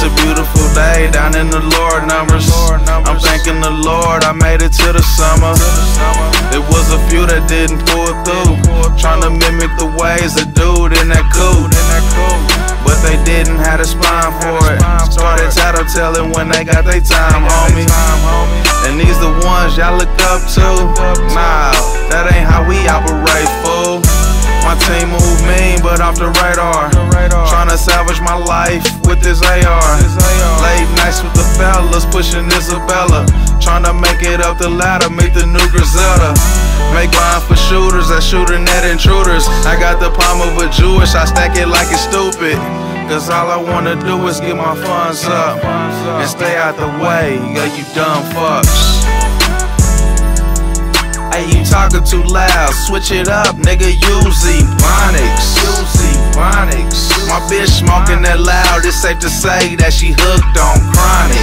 It's a beautiful day down in the Lord numbers. I'm thanking the Lord I made it to the summer. There was a few that didn't pull through, trying to mimic the ways of dude in that coupe, but they didn't have the spine for it. Started tattletelling when they got their time, homie. And these the ones y'all look up to? Nah, that ain't how we operate, fool. My team move mean, but off the radar. Tryna salvage my life with this AR. Late nights with the fellas, pushing Isabella. Tryna make it up the ladder, meet the new Griselda. Make mine for shooters that shooting at intruders. I got the palm of a Jewish, I stack it like it's stupid. Cause all I wanna do is get my funds up and stay out the way of you dumb fucks. Hey, you talking too loud, switch it up, nigga, use Ebonics. My bitch smoking that loud, it's safe to say that she hooked on chronic.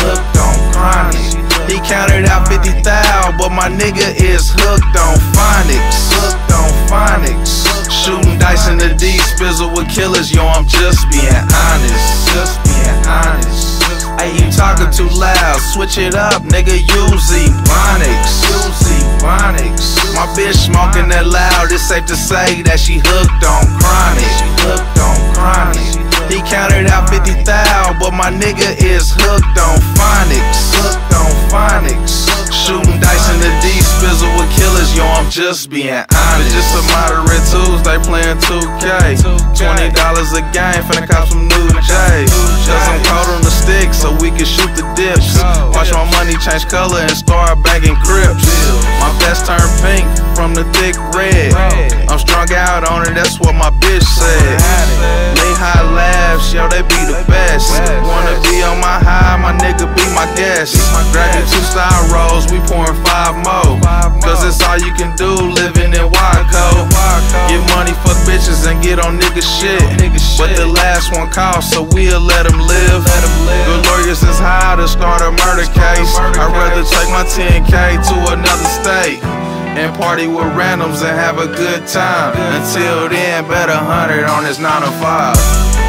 He counted out 50,000, but my nigga is hooked on phonics. Shooting dice in the D, spizzle with killers, yo, I'm just being honest. Hey, you talking too loud, switch it up, nigga, use Ebonics. My bitch smoking that loud, it's safe to say that she hooked on chronic. He counted out 50,000, but my nigga is hooked on phonics. Shooting dice in the D, spizzle with killers, yo, I'm just being honest. Just a moderate Tuesday playing 2K. $20 a game, finna cop some new J's. Cause I'm cold on the stick, so we can shoot the dips. Watch my money change color and start bagging crips. My vest turned pink from the thick red. I'm strung out on it, that's what my bitch said. Lay high laughs, yo, they be the best. Wanna be on my high, my nigga be my guest. Grab you 2 style rolls, we pouring 5 more. Cause it's all you can do living in Waco. Get money, fuck bitches, and get on nigga shit. But the last one cost, so we'll let them live. Good lawyers is high to start a murder case. I'd rather take my 10K to another state and party with randoms and have a good time. Until then, bet 100 on this 9 to 5.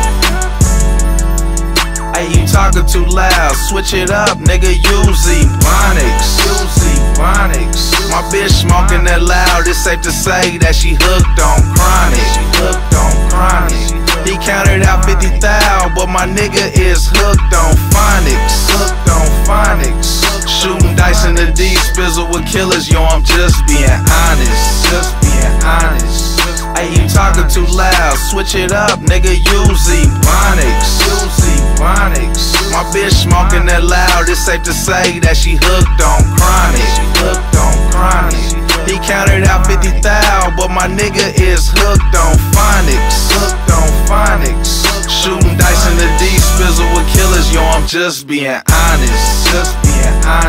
Hey, you talking too loud, switch it up, nigga, use Ebonics. My bitch smoking that loud, it's safe to say that she hooked on chronic. He counted out 50,000, but my nigga is hooked on phonics. Shooting dice in the D, spizzle with killers, yo, I'm just being honest. Hey, you talking too loud, switch it up, nigga, use Ebonics. My bitch smoking that loud, it's safe to say that she hooked on chronic. He counted out 50,000, but my nigga is hooked on phonics. Shooting dice in the D, spizzle with killers, yo, I'm just being honest.